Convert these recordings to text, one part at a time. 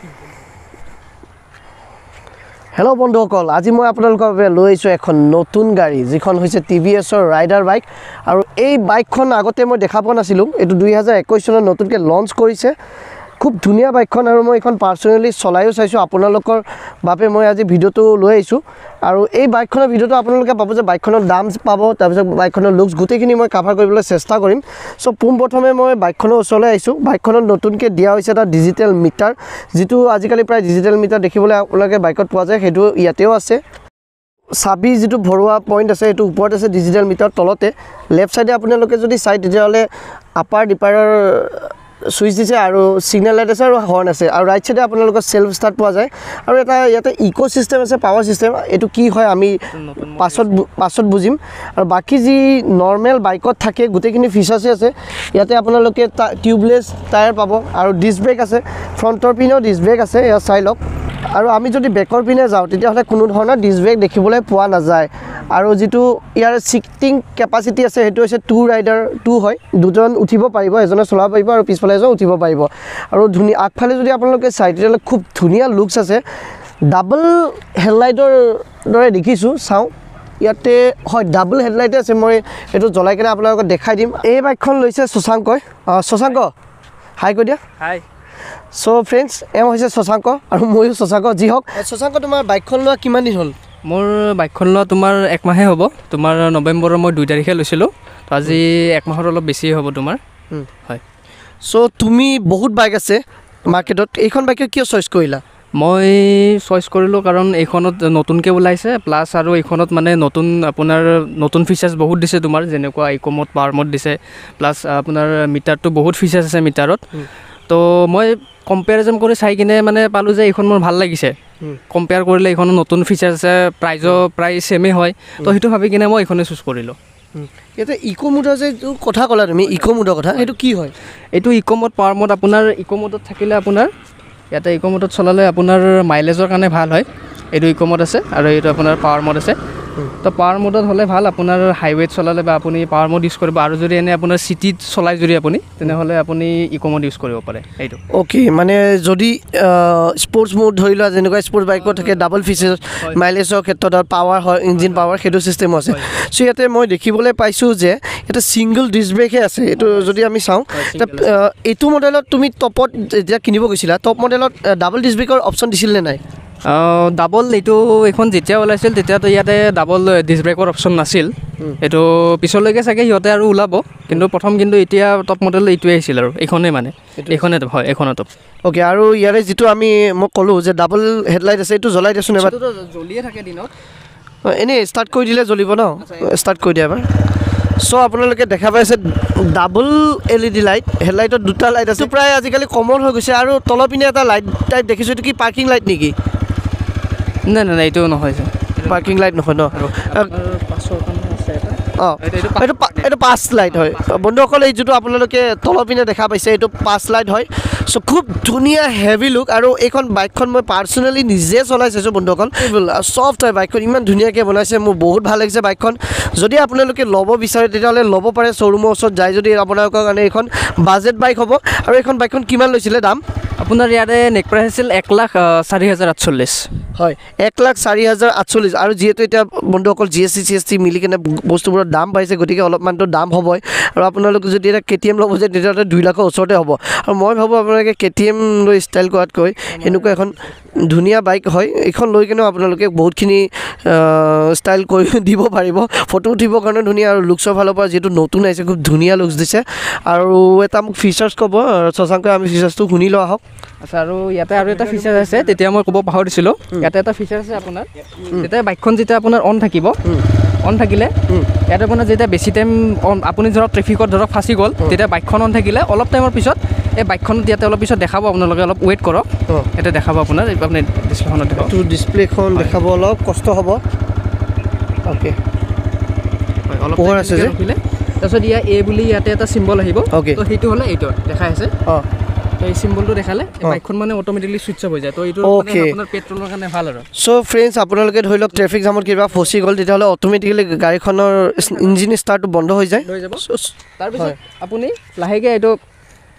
Hello' বন্ধুসকল, আজি মই আপোনালোকৰ বাবে লৈ আহিছোঁ এখন নতুন গাড়ী, যিখন হৈছে TVS ৰাইডাৰ বাইক। আৰু এই বাইকখন আগতে মই দেখা পোৱা নাছিলোঁ। এইটো 2021 চনত নতুনকৈ লঞ্চ কৰিছে। খুব ধুনীয়া বাইকখন আৰু মই এইখন পাৰ্চনেলি চলাইও চাইছোঁ। আপোনালোকৰ বাবে মই আজি ভিডিঅ'টো লৈ আহিছোঁ। আৰু এই বাইকখনৰ ভিডিঅ'টো আপোনালোকে পাব যে বাইকখনৰ দাম পাব, তাৰপিছত বাইকখনৰ লুকছ গোটেইখিনি মই কাভাৰ কৰিবলৈ চেষ্টা কৰিম। চ' পোনপ্ৰথমে মই বাইকখনৰ ওচৰলৈ আহিছোঁ। বাইকখনত নতুনকৈ দিয়া হৈছে এটা ডিজিটেল মিটাৰ, যিটো আজিকালি প্ৰায় ডিজিটেল মিটাৰ দেখিবলৈ আপোনালোকে বাইকত পোৱা যায়, সেইটো ইয়াতেও আছে। চাবি যিটো ভৰোৱা পইণ্ট আছে সেইটো ওপৰত আছে, ডিজিটেল মিটাৰ তলতে। লেফ্ট ছাইডে আপোনালোকে যদি চাই তেতিয়াহ'লে আপাৰ ডিপাৰৰ ছুইচ দিছে আৰু ছিগনেল লাইট আছে আৰু হৰ্ণ আছে। আৰু ৰাইট ছাইডে আপোনালোকৰ সেল্ফ ষ্টাৰ্ট পোৱা যায়। আৰু এটা ইয়াতে ইক' চিষ্টেম আছে, পাৱাৰ চিষ্টেম। এইটো কি হয় আমি পাছত বুজিম। আৰু বাকী যি নৰ্মেল বাইকত থাকে গোটেইখিনি ফিচাৰ্ছে আছে। ইয়াতে আপোনালোকে টিউবলেছ টায়াৰ পাব আৰু ডিস্ক ব্ৰেক আছে। ফ্ৰণ্টৰ পিনেও ডিস্ক ব্ৰেক আছে, এয়া চাই লওক। আৰু আমি যদি বেকৰ পিনে যাওঁ তেতিয়াহ'লে কোনো ধৰণৰ ডিস্ক ব্ৰেক দেখিবলৈ পোৱা নাযায়। আৰু যিটো ইয়াৰ ছিটিং কেপাচিটি আছে সেইটো হৈছে 2 ৰাইডাৰ 2 হয়। দুজন উঠিব পাৰিব, এজনে চলাব পাৰিব আৰু পিছফালে এজন উঠিব পাৰিব। আৰু ধুনীয়া আগফালে যদি আপোনালোকে চাই তেতিয়াহ'লে খুব ধুনীয়া লুকছ আছে। ডাবল হেডলাইটৰ দৰে দেখিছোঁ, চাওঁ ইয়াতে হয় ডাবল হেডলাইটে আছে। মই এইটো জ্বলাই কিনে আপোনালোকক দেখাই দিম। এই বাইকখন লৈছে শশাংকই। শশাংক হাই কৈ দিয়া। হাই। চ' ফ্ৰেণ্ডছ, এওঁ হৈছে শশাংক আৰু ময়ো শশাংক। যি হওক, শশাংক তোমাৰ বাইকখন লোৱা কিমান দিন হ'ল? মোৰ বাইকখন লোৱা তোমাৰ 1 মাহে হ'ব। তোমাৰ নৱেম্বৰৰ মই 2 তাৰিখে লৈছিলোঁ। তো আজি 1 মাহৰ অলপ বেছিয়ে হ'ব তোমাৰ। হয়। চ' তুমি বহুত বাইক আছে মাৰ্কেটত, এইখন বাইকে কিয় চইচ কৰিলা? মই চইচ কৰিলোঁ কাৰণ এইখনত নতুনকৈ ওলাইছে, প্লাছ আৰু এইখনত মানে আপোনাৰ নতুন ফিচাৰ্ছ বহুত দিছে তোমাৰ, যেনেকুৱা ইক' মোড, পাৱাৰ মোড দিছে, প্লাছ আপোনাৰ মিটাৰটো বহুত ফিচাৰ্ছ আছে মিটাৰত। তো মই কম্পেৰিজন কৰি চাই কিনে মানে পালোঁ যে এইখন মোৰ ভাল লাগিছে। কম্পেয়াৰ কৰিলে এইখনৰ নতুন ফিচাৰ্ছ আছে, প্ৰাইজো প্ৰায় ছেমেই হয়। তো সেইটো ভাবি কিনে মই এইখনে চুজ কৰিলোঁ। এতিয়া ইক' মোডৰ যে কথা ক'লা তুমি, ইক' মোডৰ কথা, সেইটো কি হয়? এইটো ইক' মোড, পাৱাৰ মোড। আপোনাৰ ইক' মোডত থাকিলে আপোনাৰ ইয়াতে ইক' মোডত চলালে আপোনাৰ মাইলেজৰ কাৰণে ভাল হয়। এইটো ইক' মোড আছে আৰু এইটো আপোনাৰ পাৱাৰ মোড আছে। তো পাৱাৰ মোডত হ'লে ভাল, আপোনাৰ হাইৱেত চলালে বা আপুনি পাৱাৰ মোড ইউজ কৰিব। আৰু যদি এনে আপোনাৰ চিটিত চলাই যদি আপুনি, তেনেহ'লে আপুনি ইক' মোড ইউজ কৰিব পাৰে। এইটো অ'কে, মানে যদি স্পৰ্টছ মোড ধৰি লোৱা, যেনেকুৱা স্পৰ্টছ বাইকত থাকে ডাবল ফিচাৰ্ছ, মাইলেজৰ ক্ষেত্ৰত আৰু পাৱাৰ হয়, ইঞ্জিন পাৱাৰ, সেইটো ছিষ্টেমো আছে। চ' ইয়াতে মই দেখিবলৈ পাইছোঁ যে এটা ছিংগল ডিস্ক ব্ৰেকহে আছে। এইটো যদি আমি চাওঁ, এইটো মডেলত তুমি টপত যেতিয়া কিনিব গৈছিলা, টপ মডেলত ডাবল ডিস্ক ব্ৰেকৰ অপশ্যন দিছিল নে নাই? ডাবল এইখন যেতিয়া ওলাইছিল তেতিয়াতো ইয়াতে ডাবল ডিস্ক ব্ৰেকৰ অপশ্যন নাছিল। এইটো পিছলৈকে চাগে সিহঁতে আৰু ওলাব, কিন্তু কিন্তু এতিয়া টপ মডেল এইটোৱে আহিছিল আৰু এইখনেই মানে এইখনে হয়, এইখনে টপ। অ'কে, আৰু ইয়াৰে যিটো মই ক'লোঁ যে ডাবল হেডলাইট আছে, এইটো জ্বলাই দিয়াচোন এবাৰ। জ্বলিয়ে থাকে দিনত, এনেই ষ্টাৰ্ট কৰি দিলে জ্বলিব ন? ষ্টাৰ্ট কৰি দিয়া এবাৰ। চ' আপোনালোকে দেখা পাইছে ডাবল LED লাইট, হেডলাইটত 2টা লাইট আছে। প্ৰায় আজিকালি কমন হৈ গৈছে। আৰু তলৰ পিনে এটা লাইট টাইপ দেখিছোঁ, এইটো কি পাৰ্কিং লাইট নেকি? নাই এইটো নহয়, পাৰ্কিং লাইট নহয় ন? অঁ, এইটো 5 লাইট হয় বন্ধুসকল। এই যিটো আপোনালোকে তলৰ পিনে দেখা পাইছে এইটো 5 লাইট হয়। চ' খুব ধুনীয়া হেভি লুক। আৰু এইখন বাইকখন মই পাৰ্চনেলি নিজে চলাই চাইছোঁ বন্ধুসকল। ছফ্ট হয় বাইকখন, ইমান ধুনীয়াকৈ বনাইছে, মোৰ বহুত ভাল লাগিছে বাইকখন। যদি আপোনালোকে ল'ব বিচাৰে তেতিয়াহ'লে ল'ব পাৰে শ্ব'ৰুমৰ ওচৰত যায়। যদি আপোনালোকৰ কাৰণে এইখন বাজেট বাইক হ'ব। আৰু এইখন বাইকখন কিমান লৈছিলে দাম? আপোনাৰ ইয়াতে নেক প্ৰাইচ আছিল 1,04,840। হয়, 1,04,840। আৰু যিহেতু এতিয়া বন্ধুসকল GST মিলি কিনে বস্তুবোৰৰ দাম বাঢ়িছে, গতিকে অলপমানতো দাম হ'বই। আৰু আপোনালোকে যদি এটা KTM ল'ব যায় তেতিয়াহ'লে 2 লাখৰ ওচৰতে হ'ব। আৰু মই ভাবোঁ আপোনালোকে KTM লৈ ষ্টাইল কৰাতকৈ এনেকুৱা এখন ধুনীয়া বাইক হয়, এইখন লৈ কিনেও আপোনালোকে বহুতখিনি ষ্টাইল কৰি দিব পাৰিব। ফটো উঠিবৰ কাৰণে ধুনীয়া, আৰু লুকছৰ ফালৰ পৰা যিহেতু নতুন আহিছে খুব ধুনীয়া লুকছ দিছে। আৰু এটা মোক ফিচাৰ্ছ ক'ব শশাংকই, আমি ফিচাৰ্ছটো শুনি লোৱা আহক। আচ্ছা, আৰু ইয়াতে আৰু এটা ফিচাৰ আছে, তেতিয়া মই ক'ব পাহৰিছিলোঁ। ইয়াতে এটা ফিচাৰ আছে আপোনাৰ, যেতিয়া বাইকখন যেতিয়া আপোনাৰ অন থাকিলে ইয়াতে আপোনাৰ যেতিয়া বেছি টাইম আপুনি ধৰক ট্ৰেফিকত ফাঁচি গ'ল, তেতিয়া বাইকখন অন থাকিলে অলপ টাইমৰ পিছত এই বাইকখনত ইয়াতে অলপ পিছত দেখাব। আপোনালোকে অলপ ৱেইট কৰক, ইয়াতে দেখাব আপোনাৰ, আপুনি ডিছপ্লেখনত দেখাব। ডিছপ্লেখন দেখাব, অলপ কষ্ট হ'ব। অ'কে, অলপ পোহৰ আছে যে। তাৰপিছত এ বুলি ইয়াতে এটা চিম্বল আহিব। তো সেইটো হ'লে এইটো দেখাই আছে। তো এই চিম্বলটো দেখালে বাইকখন মানে অট'মেটিকলি ছুইচ অফ হৈ যায়। তো এইটো আপোনাৰ পেট্ৰলৰ কাৰণে ভাল আৰু। চ' ফ্ৰেণ্ডছ, আপোনালোকে ধৰি লওক ট্ৰেফিক জামত কিবা ফচি গ'ল, তেতিয়াহ'লে অট'মেটিকেলি গাড়ীখনৰ ইঞ্জিন ষ্টাৰ্টটো বন্ধ হৈ যায়। তাৰপিছত আপুনি লাহেকৈ এইটো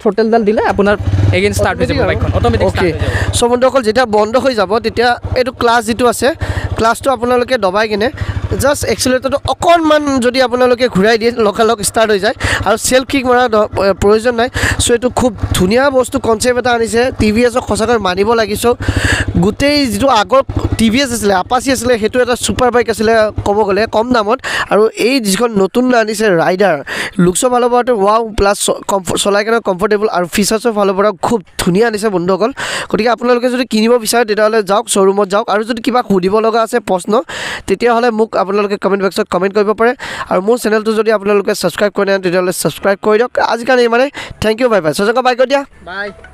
থ্ৰটেলডাল দিলে আপোনাৰ এগেইন ষ্টাৰ্ট হৈ যাব বাইকখন অট'মেটিক অ'কে চ' বন্ধুসকল যেতিয়া বন্ধ হৈ যাব তেতিয়া এইটো ক্লাছ যিটো আছে ক্লাছটো আপোনালোকে দবাই কিনে জাষ্ট এক্সিলেটৰটো অকণমান যদি আপোনালোকে ঘূৰাই দিয়ে লগালগ ষ্টাৰ্ট হৈ যায় আৰু চেল্ফ কিক মৰাৰ প্ৰয়োজন নাই চ' এইটো খুব ধুনীয়া বস্তু কনচেপ্ট এটা আনিছে TVSক সঁচাকৈ মানিব লাগিছোঁ গোটেই যিটো আগৰ TVS আছিলে আপাচি আছিলে সেইটো এটা ছুপাৰ বাইক আছিলে ক'ব গ'লে কম দামত আৰু এই যিখন নতুন আনিছে ৰাইডাৰ লুকছৰ ফালৰ পৰাটো ৱাও প্লাছ চলাই কেনে কমফৰ্টেবল আৰু ফিচাৰ্ছৰ ফালৰ পৰা খুব ধুনীয়া আনিছে বন্ধুসকল গতিকে আপোনালোকে যদি কিনিব বিচাৰে তেতিয়াহ'লে যাওক শ্ব'ৰুমত যাওক আৰু যদি কিবা সুধিব লগা আছে প্ৰশ্ন তেতিয়াহ'লে মোক আপোনালোকে কমেণ্ট বক্সত কমেণ্ট কৰিব পাৰে আৰু মোৰ চেনেলটো যদি আপোনালোকে ছাবস্ক্ৰাইব কৰে তেতিয়াহ'লে ছাবস্ক্ৰাইব কৰি দিয়ক আজিকালি মানে থেংক ইউ বাই বাই সঁচাকৈ বাই কৰি দিয়া বাই